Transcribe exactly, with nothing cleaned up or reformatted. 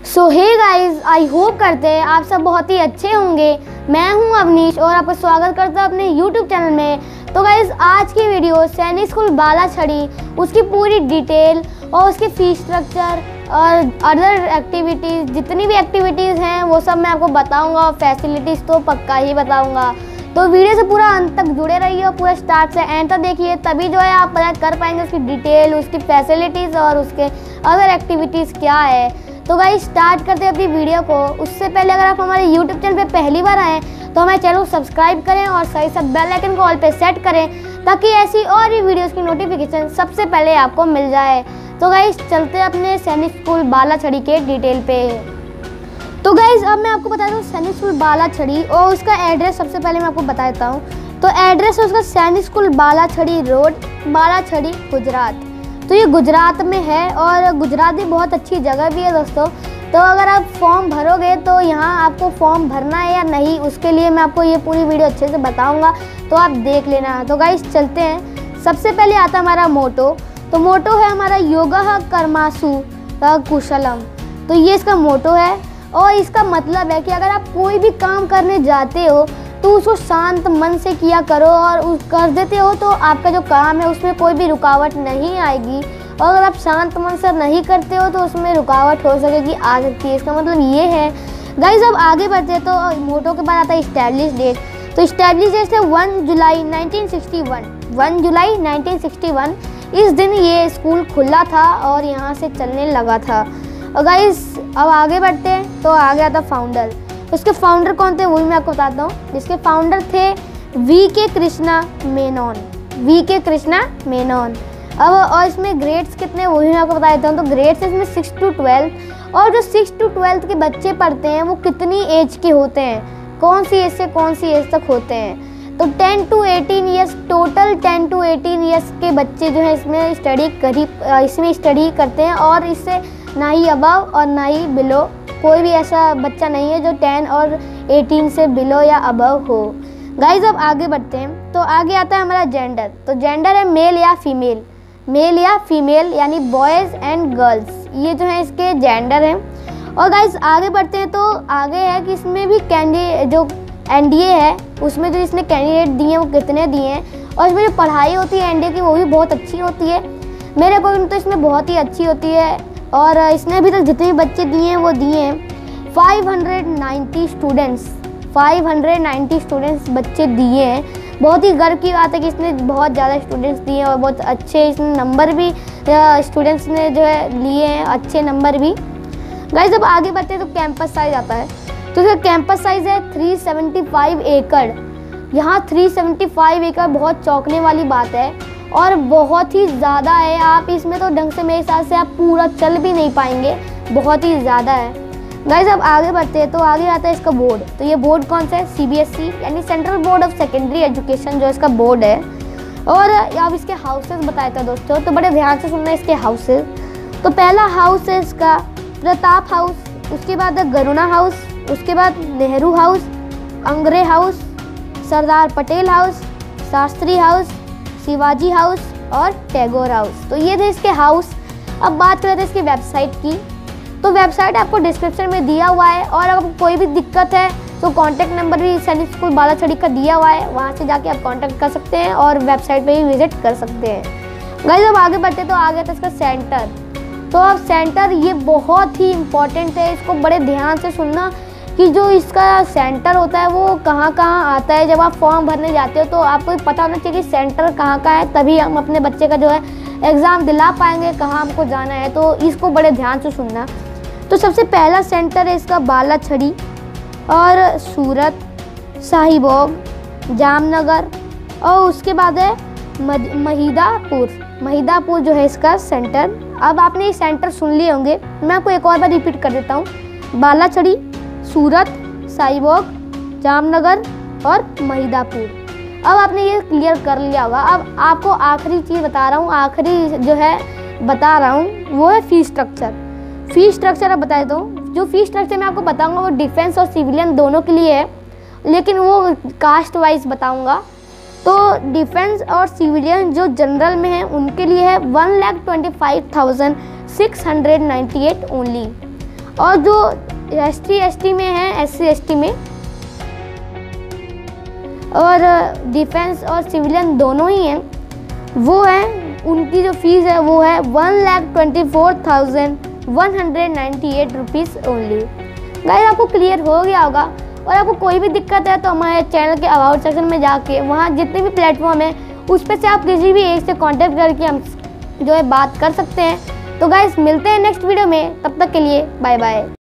So hey guys, I hope करते हैं आप सब बहुत ही अच्छे होंगे। मैं हूं अवनीश और आपका स्वागत करता हूं अपने यूट्यूब चैनल में। तो गाइज आज की वीडियो सैनिक स्कूल बालाछड़ी, उसकी पूरी डिटेल और उसकी फीस स्ट्रक्चर और अदर एक्टिविटीज़, जितनी भी एक्टिविटीज़ हैं वो सब मैं आपको बताऊंगा। फैसिलिटीज़ तो पक्का ही बताऊंगा, तो वीडियो से पूरा अंत तक जुड़े रहिए और पूरा स्टार्ट से एंड तक देखिए, तभी जो है आप पता कर पाएंगे उसकी डिटेल, उसकी फैसिलिटीज़ और उसके अदर एक्टिविटीज़ क्या है। तो गाइस स्टार्ट करते हैं अपनी वीडियो को। उससे पहले अगर आप हमारे यूट्यूब चैनल पे पहली बार आएँ तो हमारे चैनल को सब्सक्राइब करें और सही सब बेल आइकन को ऑल पे सेट करें, ताकि ऐसी और भी वीडियोस की नोटिफिकेशन सबसे पहले आपको मिल जाए। तो गाइस चलते हैं अपने सैनिक स्कूल बालाछड़ी के डिटेल पे। तो गाइस अब मैं आपको बता दूँ सैनिक स्कूल बालाछड़ी और उसका एड्रेस सबसे पहले मैं आपको बता देता हूँ। तो एड्रेस है उसका सैनिक स्कूल बालाछड़ी रोड, बालाछड़ी, गुजरात। तो ये गुजरात में है और गुजरात भी बहुत अच्छी जगह भी है दोस्तों। तो अगर आप फॉर्म भरोगे तो यहाँ आपको फॉर्म भरना है या नहीं, उसके लिए मैं आपको ये पूरी वीडियो अच्छे से बताऊंगा, तो आप देख लेना। तो गाइस चलते हैं। सबसे पहले आता है हमारा मोटो। तो मोटो है हमारा योगः कर्मासु कुशलम। तो ये इसका मोटो है और इसका मतलब है कि अगर आप कोई भी काम करने जाते हो तो उसको शांत मन से किया करो, और उस कर देते हो तो आपका जो काम है उसमें कोई भी रुकावट नहीं आएगी। और अगर आप शांत मन से नहीं करते हो तो उसमें रुकावट हो सकेगी, आ सकती है। इसका मतलब ये है। गाइस अब आगे बढ़ते हैं। तो मोटो के बाद आता है इस्टेब्लिश डेट। तो इस्टेब्लिश डेट है one July nineteen sixty one. One July nineteen sixty one इस दिन ये स्कूल खुला था और यहाँ से चलने लगा था। और गाइस अब आगे बढ़ते हैं। तो आगे आता फाउंडर। उसके फाउंडर कौन थे वो भी मैं आपको बताता हूँ। जिसके फाउंडर थे वी के कृष्णा मेनन। वी के कृष्णा मेनन। अब और इसमें ग्रेड्स कितने वो भी मैं आपको बता देता हूँ। तो ग्रेड्स इसमें सिक्स टू ट्वेल्थ, और जो सिक्स टू ट्वेल्थ के बच्चे पढ़ते हैं वो कितनी एज के होते हैं, कौन सी एज से कौन सी एज तक होते हैं। तो ten to eighteen years, total ten to eighteen years के बच्चे जो है इसमें स्टडी करी इसमें स्टडी करते हैं, और इससे ना ही अबव और ना ही बिलो, कोई भी ऐसा बच्चा नहीं है जो टेन और एटीन से बिलो या अबव हो। गाइज अब आगे बढ़ते हैं। तो आगे आता है हमारा जेंडर। तो जेंडर है मेल या फीमेल, मेल या फीमेल यानी बॉयज़ एंड गर्ल्स, ये जो है इसके जेंडर हैं। और गाइज आगे बढ़ते हैं। तो आगे है कि इसमें भी कैंडी जो एन डी ए है उसमें जो इसने कैंडिडेट दिए हैं वो कितने दिए हैं, और इसमें जो पढ़ाई होती है एन डी ए की वो भी बहुत अच्छी होती है। मेरे अकॉर्डिंग तो इसमें बहुत ही अच्छी होती है। और इसने अभी तक जितने भी बच्चे दिए हैं वो दिए हैं five hundred ninety students, five hundred ninety students बच्चे दिए हैं। बहुत ही गर्व की बात है कि इसने बहुत ज़्यादा स्टूडेंट्स दिए हैं और बहुत अच्छे इसने नंबर भी स्टूडेंट्स ने जो है लिए हैं, अच्छे नंबर भी। गाइस जब आगे बढ़ते हैं तो कैंपस साइज आता है। तो इसका कैंपस साइज है थ्री सेवेंटी फाइव एकड़। यहाँ थ्री सेवेंटी फाइव एकड़ बहुत चौंकने वाली बात है और बहुत ही ज़्यादा है। आप इसमें तो ढंग से मेरे हिसाब से आप पूरा चल भी नहीं पाएंगे, बहुत ही ज़्यादा है। गाइस अब आगे बढ़ते हैं। तो आगे आता है इसका बोर्ड। तो ये बोर्ड कौन सा है, सी बी एस ई यानी central board of secondary education जो इसका बोर्ड है। और अब इसके हाउसेस बताया था दोस्तों, तो बड़े ध्यान से सुनना इसके हाउसेस। तो पहला हाउस है इसका प्रताप हाउस, उसके बाद है गरुणा हाउस, उसके बाद Nehru house, Angre house, Sardar Patel house, Shastri house, Shivaji house और टैगोर हाउस। तो ये थे इसके हाउस। अब बात करते हैं इसकी वेबसाइट की। तो वेबसाइट आपको डिस्क्रिप्शन में दिया हुआ है, और अगर कोई भी दिक्कत है तो कॉन्टैक्ट नंबर भी सैनिक स्कूल बालाछड़ी का दिया हुआ है, वहाँ से जाके आप कॉन्टैक्ट कर सकते हैं और वेबसाइट पे भी विजिट कर सकते हैं। गाइस अब आगे बढ़ते तो आगे था इसका सेंटर। तो अब सेंटर ये बहुत ही इम्पॉर्टेंट है, इसको बड़े ध्यान से सुनना कि जो इसका सेंटर होता है वो कहाँ कहाँ आता है। जब आप फॉर्म भरने जाते हो तो आपको पता होना चाहिए कि सेंटर कहाँ का है, तभी हम अपने बच्चे का जो है एग्ज़ाम दिला पाएंगे कहाँ हमको जाना है। तो इसको बड़े ध्यान से सुनना। तो सबसे पहला सेंटर है इसका बालाछड़ी, और सूरत, साहिबोग, जामनगर, और उसके बाद है महिदापुर। महिदापुर जो है इसका सेंटर। अब आपने ये सेंटर सुन लिए होंगे, मैं आपको एक और बार रिपीट कर देता हूँ। बालाछड़ी, सूरत, साहिबोग, जामनगर और महिदापुर। अब आपने ये क्लियर कर लिया होगा। अब आपको आखिरी चीज़ बता रहा हूँ, आखिरी जो है बता रहा हूँ वो है फीस स्ट्रक्चर। फीस स्ट्रक्चर अब बता देता हूँ। जो फीस स्ट्रक्चर मैं आपको बताऊँगा वो डिफेंस और सिविलियन दोनों के लिए है, लेकिन वो कास्ट वाइज बताऊँगा। तो डिफेंस और सिविलियन जो जनरल में है उनके लिए है one lakh twenty five thousand six hundred ninety eight only. और जो एस टी एस टी में हैं, एस सी एस टी में, और डिफेंस और सिविलियन दोनों ही हैं, वो है उनकी जो फीस है वो है one lakh twenty four thousand one hundred ninety eight rupees only. Guys आपको क्लियर हो गया होगा। और आपको कोई भी दिक्कत है तो हमारे चैनल के अबाउट सेक्शन में जाके वहाँ जितने भी प्लेटफॉर्म है उस पर से आप किसी भी एक से कांटेक्ट करके हम जो है बात कर सकते हैं। तो गाइस मिलते हैं नेक्स्ट वीडियो में, तब तक के लिए बाय बाय।